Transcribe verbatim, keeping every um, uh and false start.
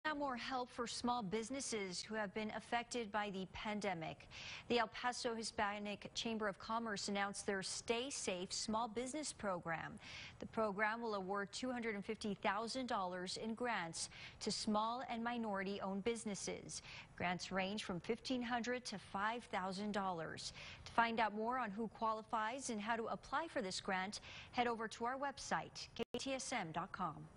Now more help for small businesses who have been affected by the pandemic. The El Paso Hispanic Chamber of Commerce announced their Stay Safe Small Business Program. The program will award two hundred fifty thousand dollars in grants to small and minority-owned businesses. Grants range from fifteen hundred dollars to five thousand dollars. To find out more on who qualifies and how to apply for this grant, head over to our website, K T S M dot com.